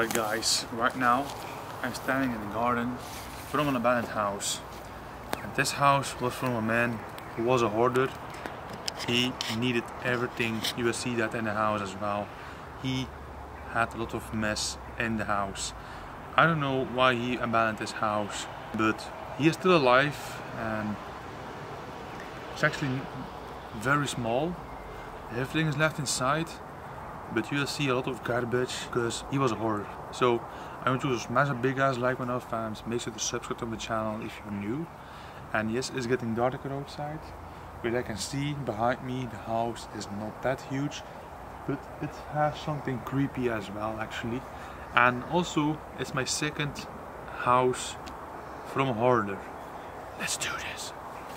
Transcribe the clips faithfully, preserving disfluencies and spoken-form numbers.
Alright guys, right now I'm standing in the garden from an abandoned house. And this house was from a man who was a hoarder. He needed everything. You will see that in the house as well. He had a lot of mess in the house. I don't know why he abandoned his house, but he is still alive and it's actually very small. Everything is left inside, but you will see a lot of garbage because he was a hoarder. So I want to smash a big ass like on our fans. Make sure to subscribe to the channel if you're new. And yes, it's getting darker outside, but I can see behind me the house is not that huge, but it has something creepy as well actually. And also it's my second house from a hoarder. Let's do this.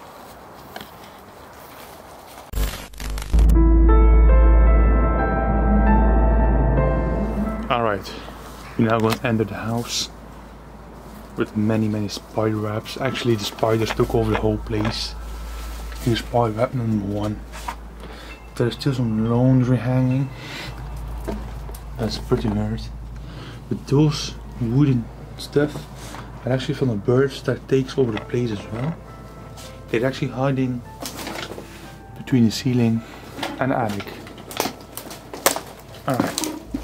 Alright, we're now going to enter the house with many many spider webs. Actually the spiders took over the whole place. Here's spider web number one. There's still some laundry hanging. That's pretty weird. But those wooden stuff are actually from the birds that takes over the place as well. They're actually hiding between the ceiling and the attic. Alright.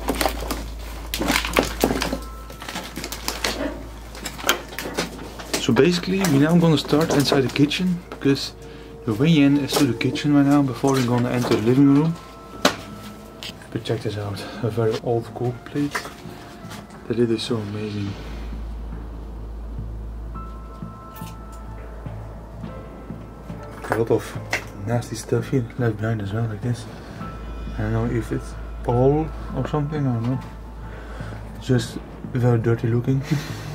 So basically we're now gonna start inside the kitchen, because the way in is to the kitchen right now before we're gonna enter the living room. But check this out, a very old coke plate. That it is so amazing. A lot of nasty stuff here left behind as well, like this. I don't know if it's oil or something, I don't know. It's just very dirty looking.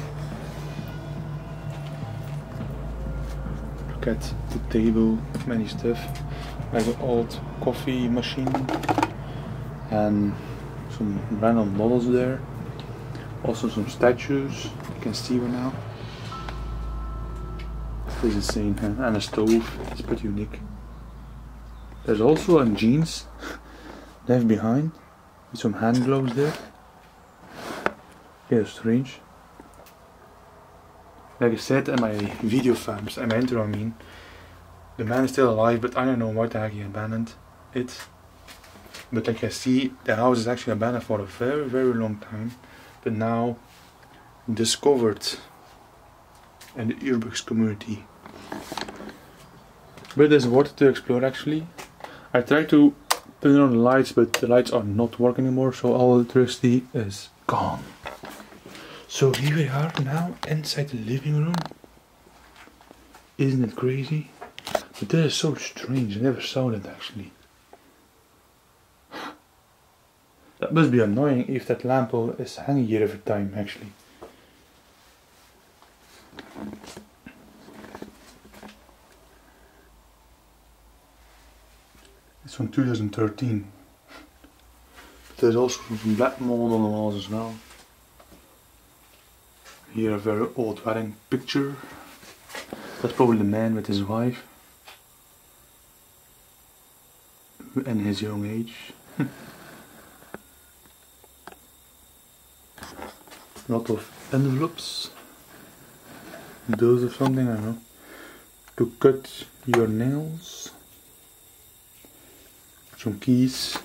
Look at the table, many stuff. Like an old coffee machine and some random models there. Also some statues, you can see right now. This is insane, huh? And a stove, it's pretty unique. There's also a jeans left behind with some hand gloves there. Yeah, strange. Like I said in my video fams, in my intro I mean, the man is still alive, but I don't know why the heck he abandoned it. But like I see, the house is actually abandoned for a very very long time, but now discovered in the Urbex community. But there's water to explore actually. I tried to turn on the lights, but the lights are not working anymore, so all electricity is gone. So here we are now inside the living room. Isn't it crazy? But that is so strange, I never saw that actually. That must be annoying if that lamp is hanging here every time actually. It's from two thousand thirteen. But there's also some black mold on the walls as well. Here a very old wedding picture. That's probably the man with his wife. And his young age. A lot of envelopes. Those of something, I don't know. To cut your nails. Some keys.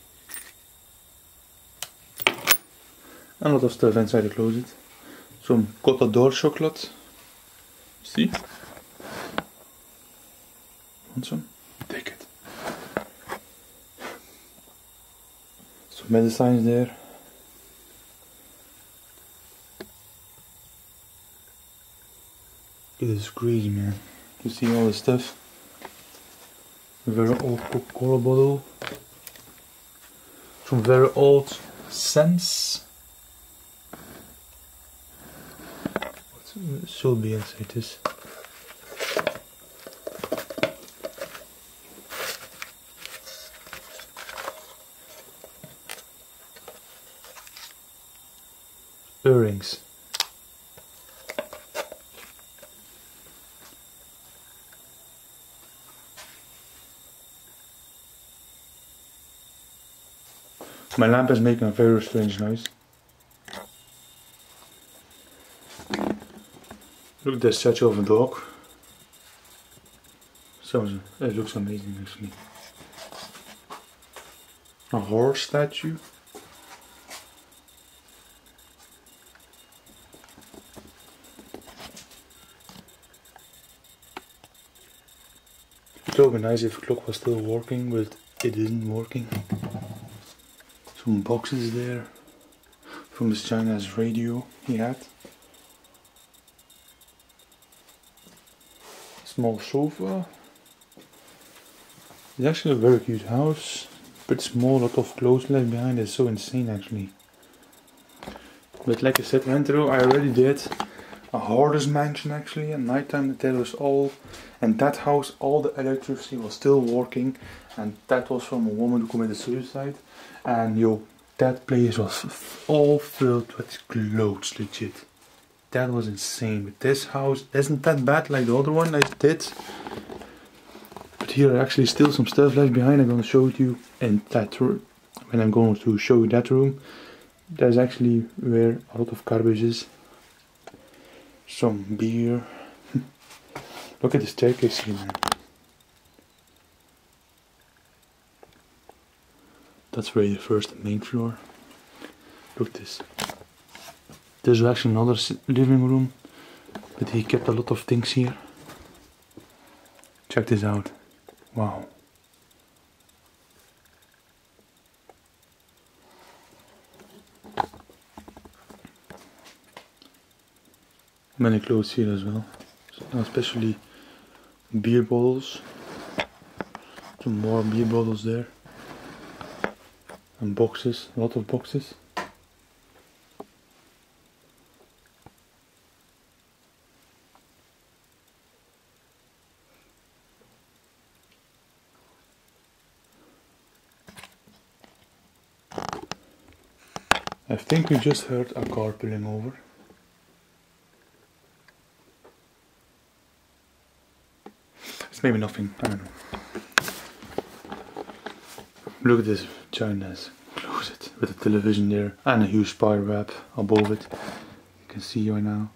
And a lot of stuff inside the closet. Some Côte d'Or chocolate. See? Want some? Take it. Some medicines there. It is crazy, man. You see all this stuff. A very old Coca-Cola bottle. Some very old scents. What should be inside this? Earrings. My lamp is making a very strange noise. Look at this statue of a dog. So it looks amazing actually. A horse statue. It would be nice if the clock was still working, but it isn't working. Some boxes there from this China's radio he had. Small sofa. It's actually a very cute house. But small, lot of clothes left behind. It's so insane actually. But like I said in the intro, I already did a hoarder's mansion actually. At night time that was all, and that house all the electricity was still working, and that was from a woman who committed suicide. And yo, that place was all filled with clothes, legit. That was insane. But this house isn't that bad like the other one I did. But here are actually still some stuff left behind. I'm going to show it you in that room. When I'm going to show you that room, there's actually where a lot of garbage is. Some beer. Look at the staircase here, man. That's where the first main floor. Look at this. There's actually another living room, but he kept a lot of things here. Check this out. Wow. Many clothes here as well, especially beer bottles. Some more beer bottles there. And boxes, a lot of boxes. I think we just heard a car pulling over. It's maybe nothing, I don't know. Look at this China's closet with a television there and a huge spider web above it. You can see right now.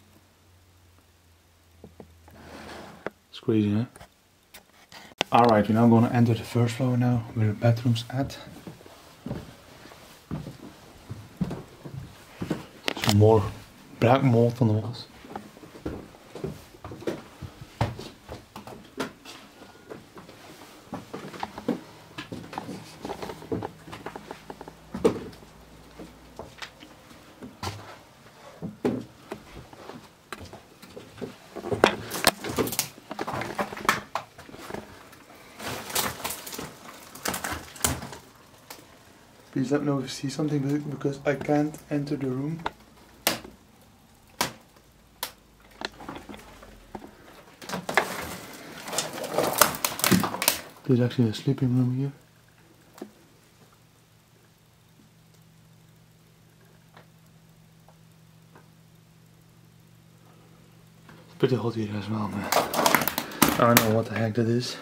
It's crazy, huh? Alright, we're now going to enter the first floor now, where the bedroom's at. Some more black mold on the walls. Please let me know if you see something because I can't enter the room. There's actually a sleeping room here. It's pretty hot here as well, man. I don't know what the heck that is.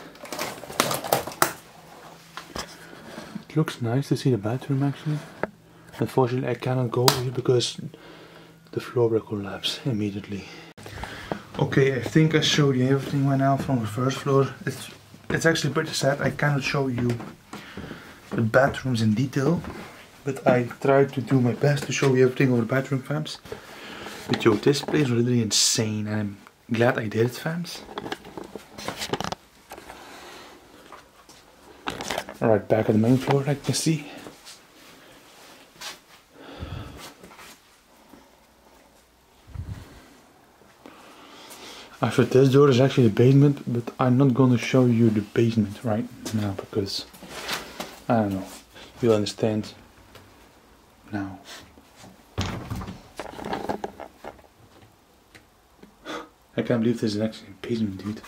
It looks nice to see the bathroom actually. Unfortunately I cannot go here because the floor will collapse immediately. Okay, I think I showed you everything right now from the first floor. It's it's actually pretty sad. I cannot show you the bathrooms in detail, but I tried to do my best to show you everything over the bathroom, fams. But yo, this place is really insane and I'm glad I did it, fams. Alright, back at the main floor, like you can see. After this door is actually the basement, but I'm not gonna show you the basement right now because I don't know, you'll understand now. I can't believe this is actually a basement, dude.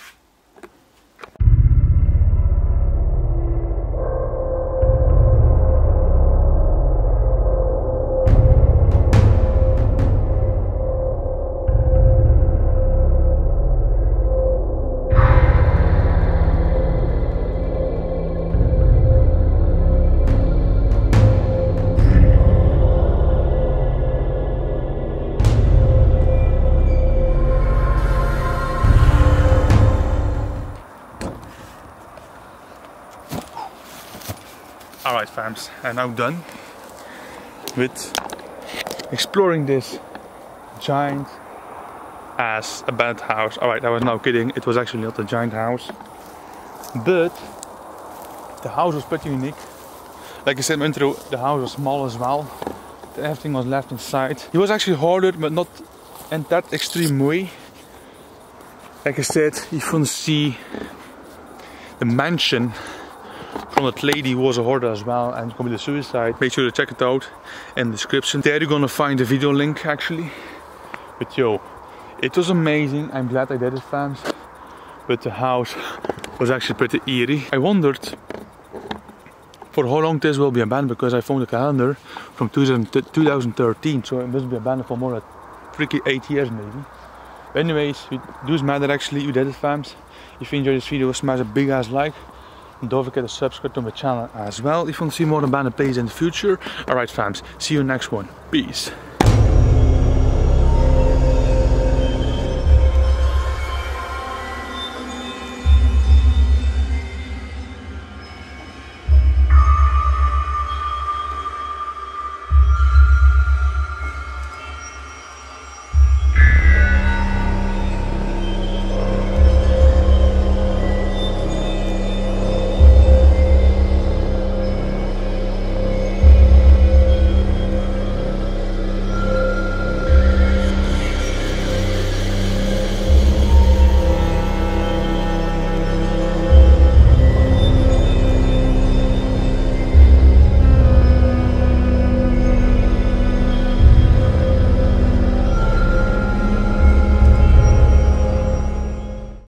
Alright fams, I'm now done with exploring this giant ass abandoned house. Alright, I was now kidding, it was actually not a giant house. But the house was pretty unique. Like I said in my intro, the house was small as well. Everything was left inside. It was actually hoarded, but not in that extreme way. Like I said, you can see the mansion from that lady who was a hoarder as well and committed suicide. Make sure to check it out in the description. There you're gonna find the video link actually. But yo, it was amazing. I'm glad I did it, fams. But the house was actually pretty eerie. I wondered for how long this will be abandoned, because I found a calendar from two thousand thirteen, so it must be abandoned for more than freaking eight years maybe. But anyways, it doesn't matter actually, you did it, fams. If you enjoyed this video, smash a big ass like. And don't forget to subscribe to my channel as well if you want to see more abandoned places in the future. Alright fams, see you in the next one. Peace.